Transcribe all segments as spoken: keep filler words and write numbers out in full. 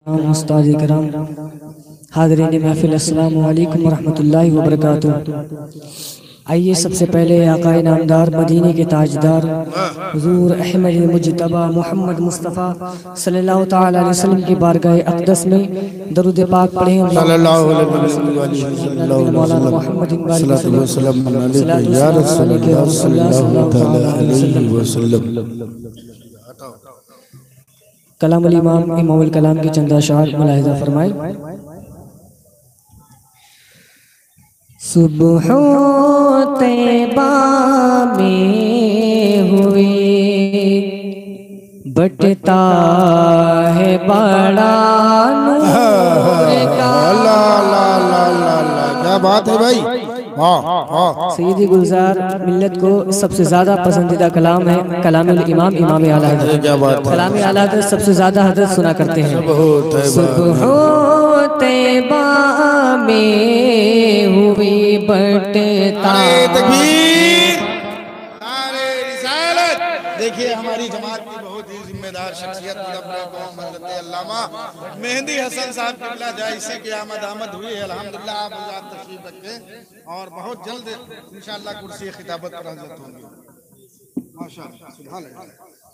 उस्ताद इकराम, हाज़रीन महफिल, अस्सलामु अलैकुम वरहमतुल्लाहि वबरकातुहू। आइए सबसे पहले आकाए नामदार मदीने के ताजदार हुजूर अहमद मुज्तबा मोहम्मद मुस्तफ़ा सल्लल्लाहु तआला अलैहि वसल्लम की बारगाह अक़दस में दरूद पाक पढ़ें। सल्लल्लाहु अलैहि मौलाना मोहम्मद कलामुल इमाम इमामुल कलाम के चंदा शार मुलाहिज़ा फरमाए। सुबह तैबा में हुए बटता है बड़ा नूर का। क्या बात है भाई, सैयदी गुलजार मिल्लत को सबसे ज्यादा पसंदीदा कलाम है कलामुल इमाम इमाम आला हज़रत। कलाम आला हज़रत सबसे ज्यादा हज़रत सुना करते हैं। सुबह तैबा में हुई बटता। देखिए हमारी जमात की बहुत ही जिम्मेदार शख्सियत अल्लामा मेहंदी हसन साहब किबला जायसे की आमद आमद हुई है। अल्हम्दुलिल्लाह आप हज़रात तशरीफ रखें और बहुत जल्द इंशाअल्लाह कुर्सी खिताबत पर हज़रत होंगे माशाअल्लाह। सुभान अल्लाह।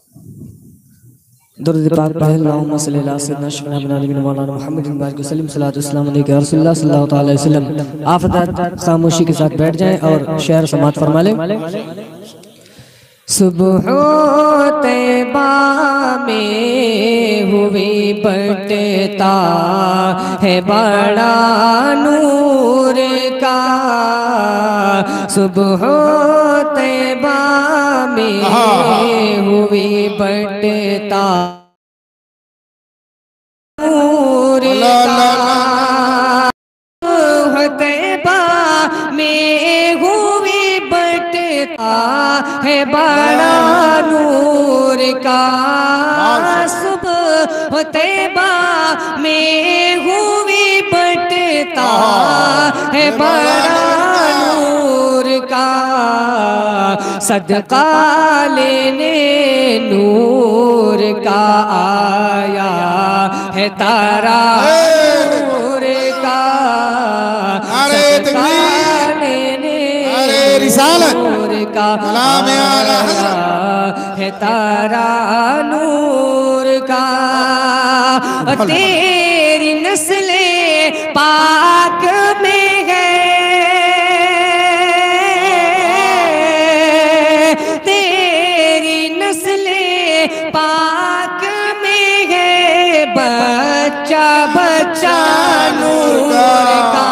दुरूद पाक पढ़े। अल्लाहुम्मा सल्लि अला सय्यिदिना शफ़ीना नबीना मौलाना मुहम्मदिन बारिक वसल्लम सल्लल्लाहु अलैहि रसूलुल्लाह सल्लल्लाहु तआला अलैहि वसल्लम। आप हज़रात खामोशी के साथ बैठ जाएं और शेर समात फरमा लें। सुबह तैबा में हुई बटता है बड़ा नूर का। सुबह तैबा में हुई बटता नूर का। तैबा में हुई बटता है बड़ा नूर का। सुबह तैबा में हुई बटता है बड़ा नूर का। सदका लेने नूर का आया है तारा नूर का। सदका लेने नूर का आया है तारा नूर का। तेरी नस्ले पाक में है, तेरी नस्ले पाक में है बच्चा बच्चा नूर का।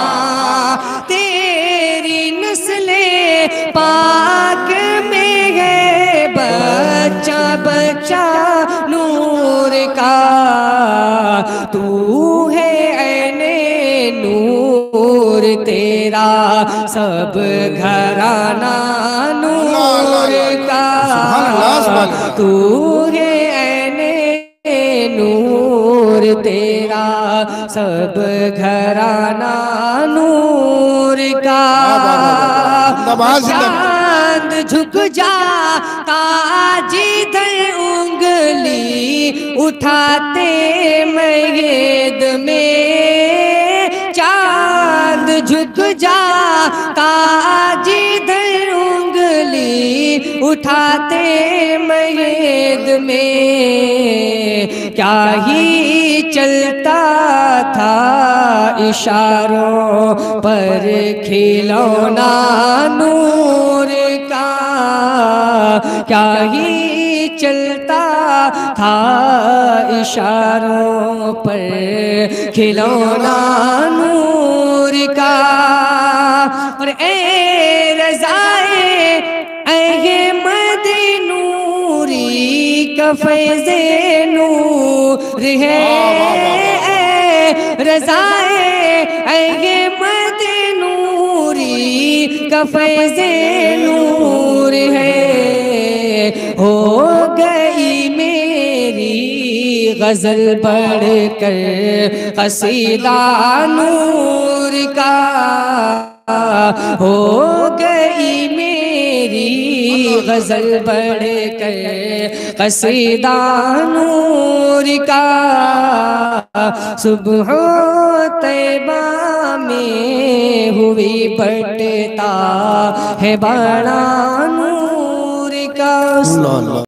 तेरी नस्ले पाक में है बच्चा बच्चा नूर का। तू है ऐने नूर तेरा सब घराना नूर का। तू है ऐने नूर तेरा सब घराना नूर का। चांद झुक जाता जिधर उंगली उठाते मयद में। चांद झुक जाता जिधर उंगली उठाते मयद में। क्या ही चलता था इशारों पर खिलौना नूर का। क्या ही चलता था इशारों पर खिलौना नूर का। और ए रज़ाए अहमद नूरी का फैज़े नूर है। रज़ाए अहमद नूरी का फैज़े नूर है। हो गई मेरी गज़ल बढ़कर कसीदा नूर का। हो गई मेरी गजल बढ़ कर कसीदा नूर का, सुबह तैबा में हुई बटता है बड़ा नूर का।